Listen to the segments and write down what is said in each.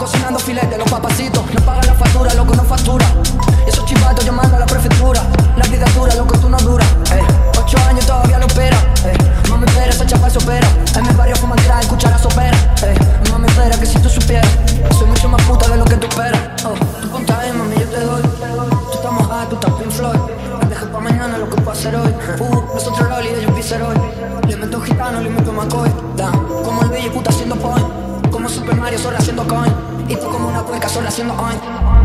cocinando filete, los papacitos. No pagan la factura, loco, no factura. Y esos chivatos llamando a la prefectura. La vida dura, loco, tú no duras. 8 años todavía lo espera. No me espera, esa chapa se opera. En mi barrio fuman tirar en cuchara sopera. No me espera que si tú supieras, soy mucho más puta de lo que tú esperas. Tú ponte ahí, mami, yo te doy. Tú estás mojada, tú estás Pink Floyd. Me dejé pa' mañana lo que puedo hacer hoy. Nosotros Rolly, ellos Viceroy. Le meto gitano, le meto McCoy. Como el bello puta haciendo point. Como Super Mario, solo haciendo coin. Y tú como una puerca, solo haciendo oin.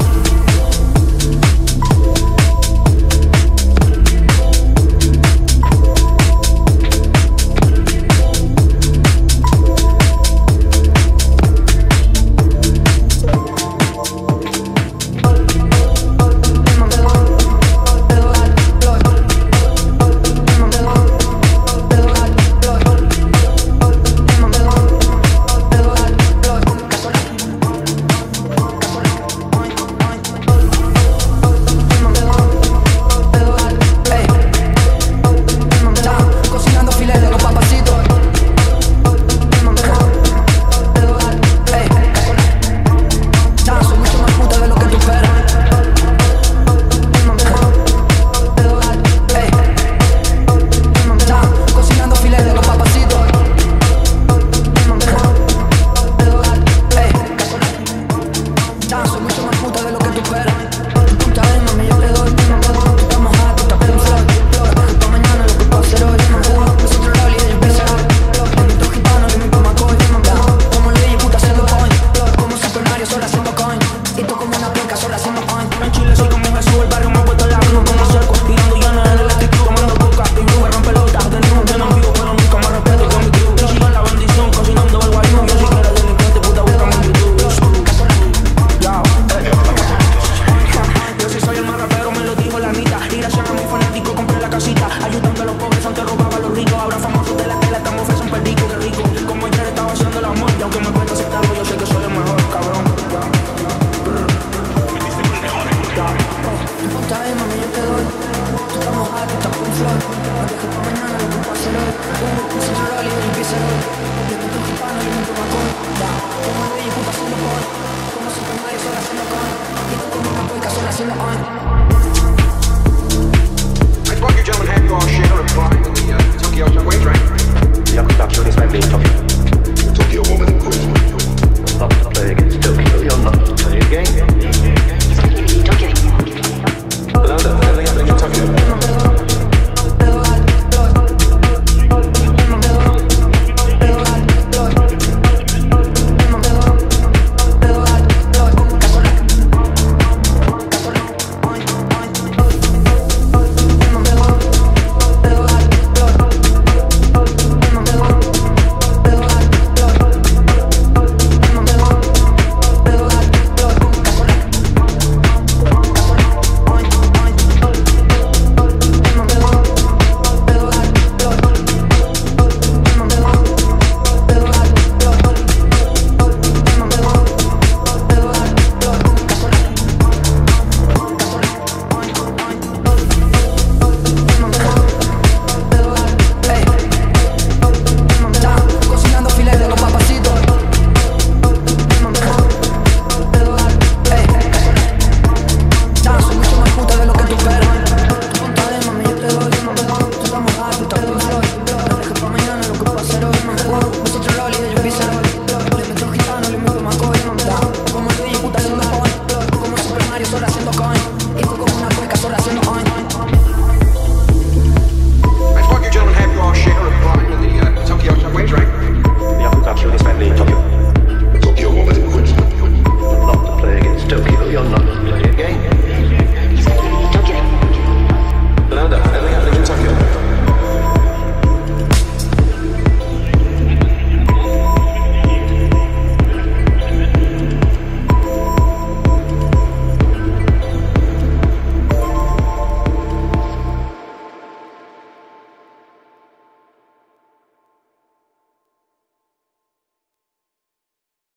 Ayudando a los pobres, antes robaba a los ricos. Ahora famosos de la tela, estamos frescos, un perdico, qué rico. Como ayer estaba haciendo el amor. Y aunque me cuesta aceptarlo, yo sé que soy el mejor, cabrón. No importa, mami, yo te doy. Tú estás mojada, tú estás con flor. Me dejé pa' mañana lo que puedo hacer hoy. Nosotros Rolly, ellos Viceroy. Le meto gitano, le meto McCoy. Como el bello puta haciendo coin. Como Super Mario, solo haciendo coin. Y tú como una puerca, solo haciendo oin.